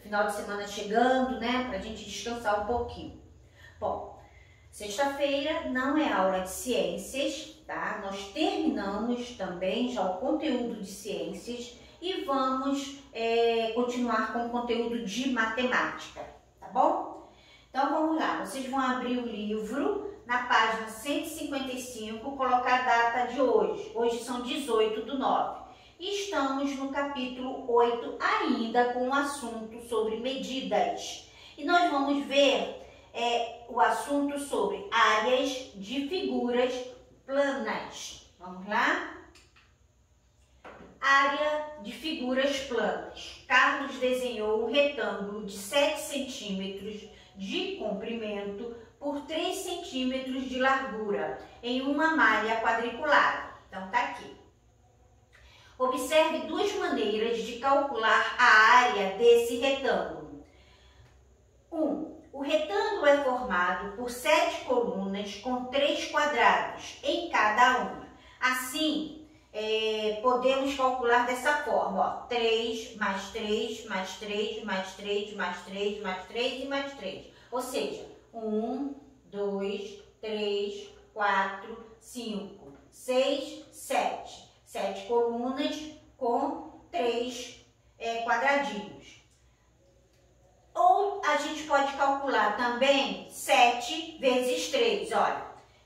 final de semana chegando, né? Pra gente descansar um pouquinho. Bom, sexta-feira não é aula de ciências, tá? Nós terminamos também já o conteúdo de ciências e vamos continuar com o conteúdo de matemática, tá bom? Então vamos lá, vocês vão abrir o livro na página 155, colocar a data de hoje. Hoje são 18/9. E estamos no capítulo 8 ainda com o assunto sobre medidas. E nós vamos ver o assunto sobre áreas de figuras planas. Vamos lá? Área de figuras planas. Carlos desenhou um retângulo de 7 centímetros de comprimento por 3 centímetros de largura em uma malha quadriculada. Então, tá aqui. Observe duas maneiras de calcular a área desse retângulo. 1. O retângulo é formado por 7 colunas com 3 quadrados em cada uma. Assim, podemos calcular dessa forma, ó, 3 mais 3 mais 3 mais 3 mais 3 mais 3 e mais 3. Ou seja, 1, 2, 3, 4, 5, 6, 7. 7 colunas com 3 quadradinhos. Ou a gente pode calcular também 7 vezes 3, olha.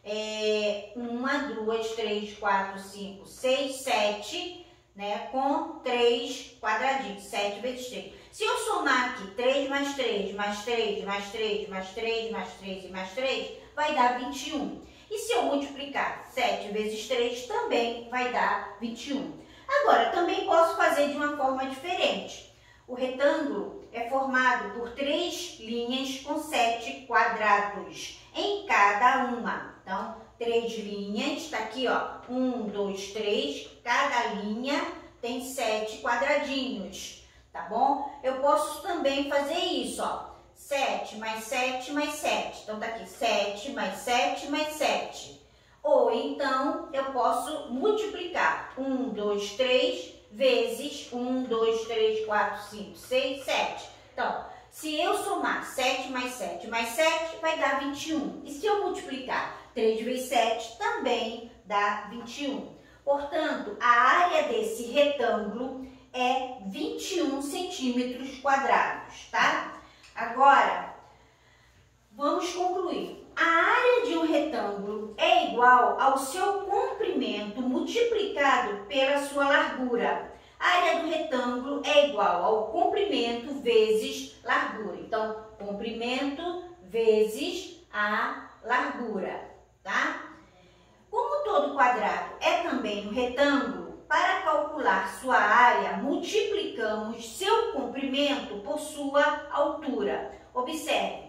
1, 2, 3, 4, 5, 6, 7, né? Com 3 quadradinhos, 7 vezes 3. Se eu somar aqui 3 mais 3, mais 3, mais 3, mais 3, mais 3 e mais 3, vai dar 21. E se eu multiplicar 7 vezes 3, também vai dar 21. Agora, também posso fazer de uma forma diferente. O retângulo é formado por 3 linhas com 7 quadrados em cada uma. Então, 3 linhas, tá aqui, ó, 1, 2, 3, cada linha tem 7 quadradinhos, tá bom? Eu posso também fazer isso, ó, 7 mais 7 mais 7, então tá aqui, 7 mais 7 mais 7. Ou então, eu posso multiplicar 1, 2, 3 vezes 1, 2, 3, 4, 5, 6, 7. Então, se eu somar 7 mais 7 mais 7, vai dar 21. E se eu multiplicar 3 vezes 7, também dá 21. Portanto, a área desse retângulo é 21 centímetros quadrados, tá? Agora, vamos concluir. A área de um retângulo é igual ao seu comprimento multiplicado pela sua largura. A área do retângulo é igual ao comprimento vezes largura. Então, comprimento vezes a largura, tá? Como todo quadrado é também um retângulo, para calcular sua área, multiplicamos seu comprimento por sua altura. Observe,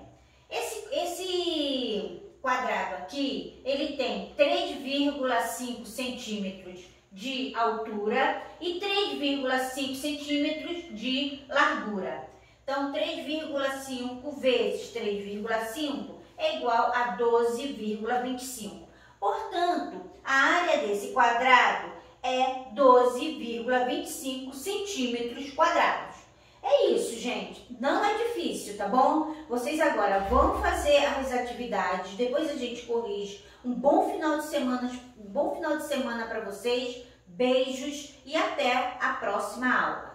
esse quadrado aqui, ele tem 3,5 centímetros de altura e 3,5 centímetros de largura. Então, 3,5 vezes 3,5 é igual a 12,25. Portanto, a área desse quadrado é 12,25 centímetros quadrados. É isso, gente. Não é difícil, tá bom? Vocês agora vão fazer as atividades, depois a gente corrige. Um bom final de semana para vocês. Beijos e até a próxima aula.